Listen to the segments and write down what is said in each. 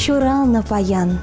шуралны паян.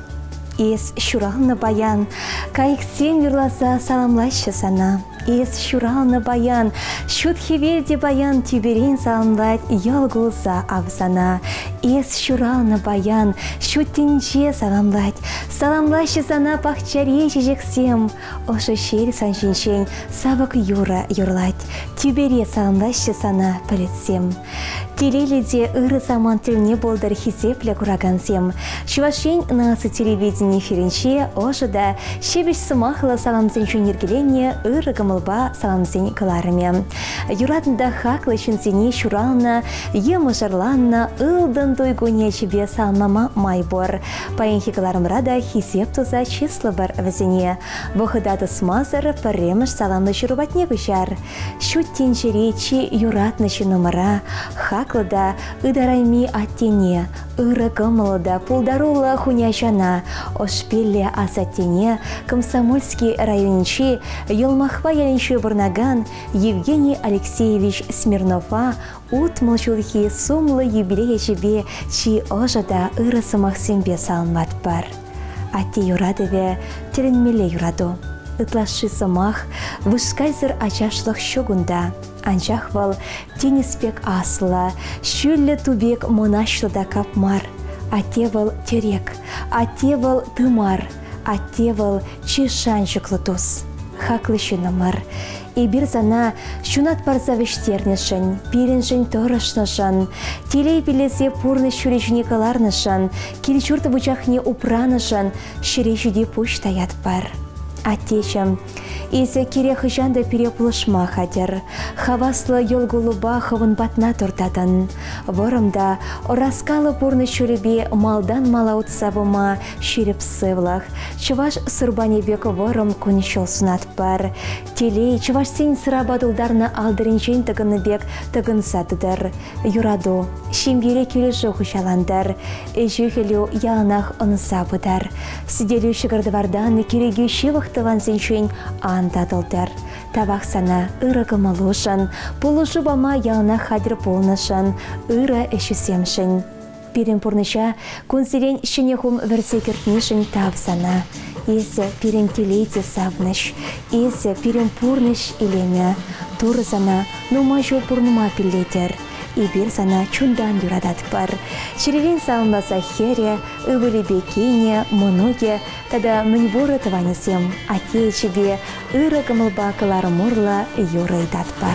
Ес шуралны баян, кайықсен юрласа саламлайшы сана. Ес шуралны баян, шут хевелде баян, тюберен саламлайт, елгулса авсана. Ес шуралны баян, шуттенче саламлайт, саламлайшы сана пахчаре жежексем. Ошы шел саншиншен, сабық юра юрлайт, тюбере саламлайшы сана пілетсем. Телеледе ыры заман тіліне болдыр хизеплі курагансем. Шувашен насы телевидение эфирінше ошыда шебеш сымақлы саламзен жөнергелене ыры гымылба саламзен кыларыме. Юратында хаклы шынсене шурална, емы жарланна, ылдын дойгуне жебе салмама майбор. Паенхи кыларымрада хизеп туза числы бар візіне. Бұхыдады смазыр піреміш саламлы жұрубатне күшар. Шуттен жеречи юратнышы нумара, хаклыда ыдарайми аттене, ыры гымылыда пулдарула хуняшана, ошпелле асаттене, Комсомольский районинчи Йолмахва яленші бұрнаган Евгений Алексеевич Смирнова утмылшулхи сумлы юбилей жебе чи ожада ыры сымақсенбе салынмат бар. Атте юрадыве тілінмеле юраду. Ытлашы сымақ вышкайзыр ачашлық шугунда. Анчах вал тениспек асла, шүллі тубек монашлыда капмар. Атте вал терек, атте вал тымар, атте вал чешан жүклытус. Хаклышы намар. И бір зана шунат барза вештернешін, переншін торышнышын, телей білесе пурны шүрежіне каларнышын, келчурты бұчақне упранышын, шүрежуде пуштаят бар. Атечем, изе керехы жанда переплышма хадер, хаваслы елгулуба хавын батна туртатын. Ворымда раскалы пурны шүребе малдан мала утсабыма шүреп сывлах, чываш сырбанебек ворым күнішол сунат бар. Телей чываш сен сырабадылдарны алдырынчен тыгыны бек тыгын сатыдыр. Юраду, шимбере келеші хушаландар, жүйхелю яланах ұныса бұдар. Сиделю шығырдывардан кереге шивықтыван зеншен андадылдар. Тавақ сана ыры гымылушын, пулышы бама ялына хадыр полнышын, ыры әшісемшін. Пирен пурныша күнсерен шынехум версекертнішін тав сана. Есі пирен телейте савныш, есі пирен пурныш илеме. Туры сана нума жол пурнума пиллетер. И бір сана чундан юрадат бар. Шерелен салынбаса хере, ывылі бекене, мұнуге, тада мүнборы тыванесем, ате чебе, ыры гымылба кылары мұрла юрайдат бар.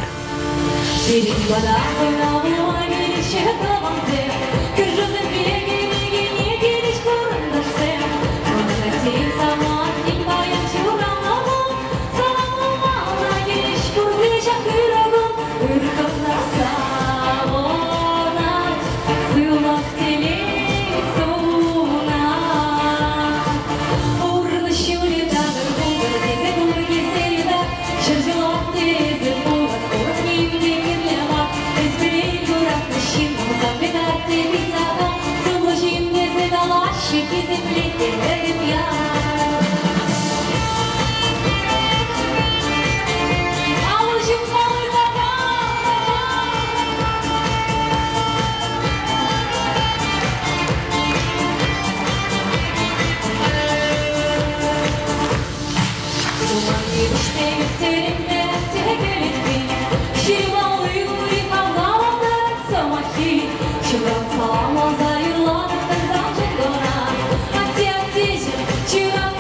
Чура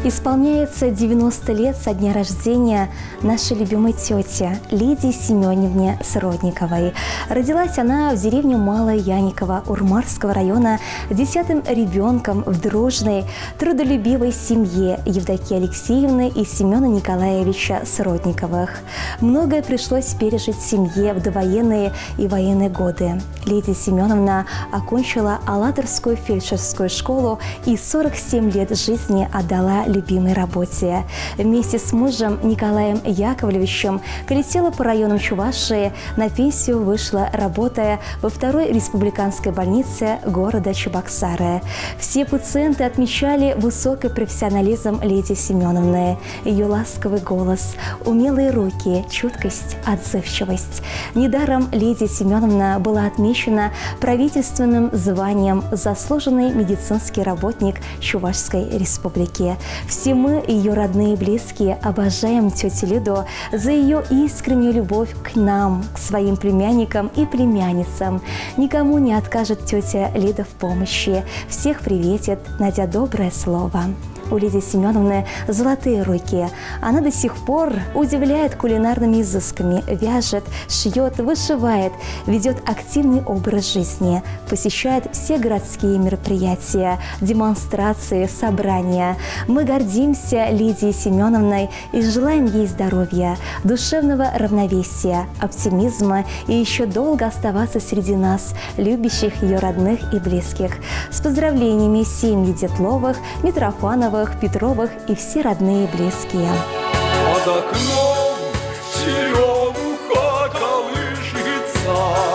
Исполняется 90 лет со дня рождения нашей любимой тети Лидии Семеновне Сродниковой. Родилась она в деревне Малая Яниково Урмарского района 10-м ребенком в дружной, трудолюбивой семье Евдокии Алексеевны и Семена Николаевича Сродниковых. Многое пришлось пережить семье в довоенные и военные годы. Лидия Семеновна окончила Алатырскую фельдшерскую школу и 47 лет жизни отдала любимой работе. Вместе с мужем Николаем Яковлевичем колесила по районам Чувашии, на пенсию вышла, работая во второй республиканской больнице города Чебоксары. Все пациенты отмечали высокий профессионализм Лидии Семеновны, ее ласковый голос, умелые руки, чуткость, отзывчивость. Недаром Лидия Семеновна была отмечена правительственным званием «Заслуженный медицинский работник Чувашской республики». Все мы, ее родные и близкие, обожаем тетю Лиду за ее искреннюю любовь к нам, к своим племянникам и племянницам. Никому не откажет тетя Лида в помощи. Всех приветит, найдя доброе слово. У Лидии Семеновны золотые руки. Она до сих пор удивляет кулинарными изысками, вяжет, шьет, вышивает, ведет активный образ жизни, посещает все городские мероприятия, демонстрации, собрания. Мы гордимся Лидией Семеновной и желаем ей здоровья, душевного равновесия, оптимизма и еще долго оставаться среди нас, любящих ее родных и близких. С поздравлениями семьи Детловых, Митрофановых, Петровых и все родные и близкие. Под окном черемуха колышется,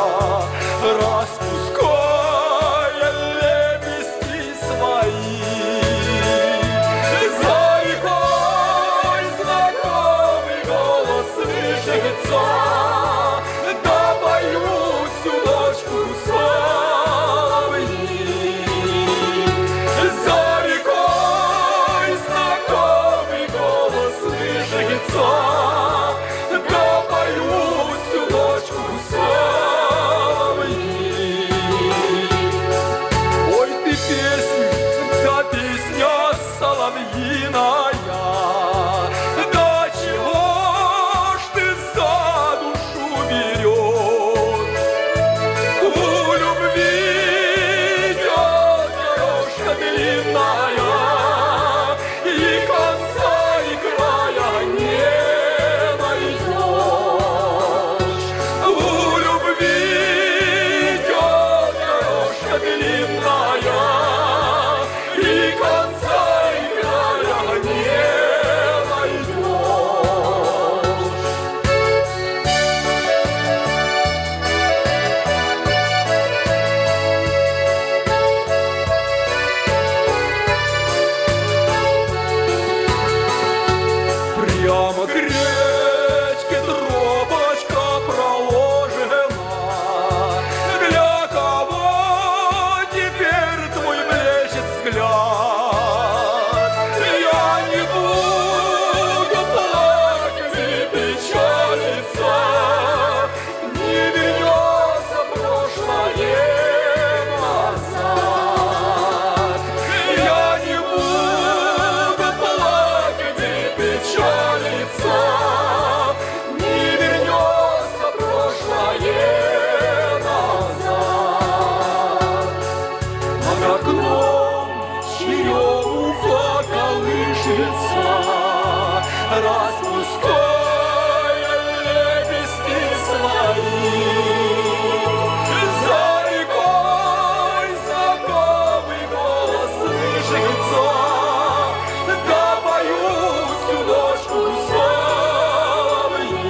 распуская лепестки свои. За рекой знакомый голос слышится, да пою всю ночку соловьи. За рекой знакомый голос слышится, да пою всю ночку соловьи. Ой, ты песня, да песня соловьиная, да чего ж ты за душу берешь? У любви идет дорожка длинная, и конца и края не найдешь. У любви идет дорожка длинная, и конца и края не найдешь. Прямо к речке тропочка проложена. Для кого теперь твой блещет взгляд? Я не буду плакать и печалиться, не вернется прошлое назад. Я не буду плакать и печалиться, не вернется прошлое назад. Над окном черемуха колышется, распуская лепестки свои. За рекой знакомый голос слышится, да пою всю ночку соловьи.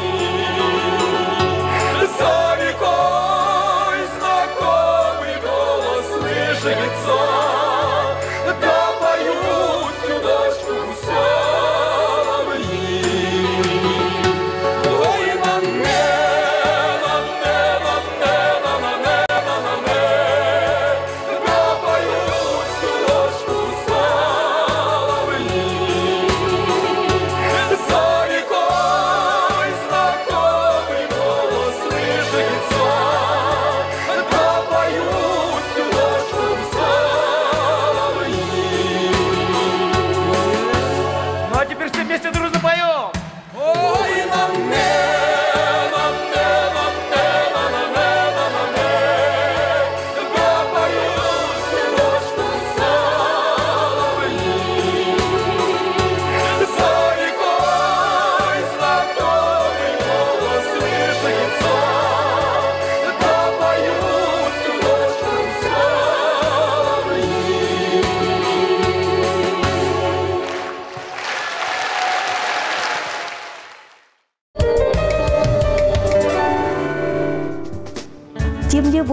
За рекой знакомый голос слышится, да пою всю ночку соловьи.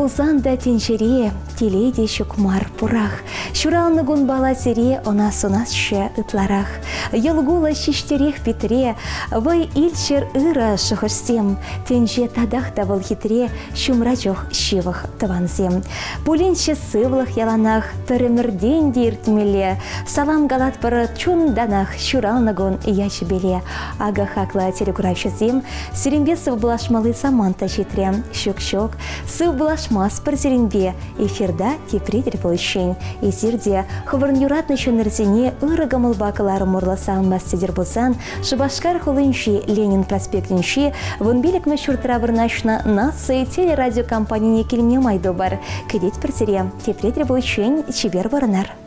Тулсан да тенчере, теледе шукмар пурах. Шуралны гун бала сере, онас-онасшы ытларах. Елгула шиштерех петре, вай ильчер ыра шухышсем. Тенже тадах тавыл хитре, шумра жох шивах таванзем. Пуленче сывлах яланах, тырымырден диртмеле. Салам галат пары чун данах, шуралны гун яч беле. Ага хакла телекурайшызем, Серембесов булашмалы саманта житре. Щук-щук, сыв булашмас пыр Серембе. Эфирда тепредер болышын. Эзирде хывырн юратны шөнерзене ыры гамылбакылары мурласан мастедер болсан, Шыбашкар холынши Ленин проспектінші вон-белік мәшүртіра вырнашына насы телерадиокомпанияне келме майды бар. Кедет пірсере тепредер болышын чебер варынар.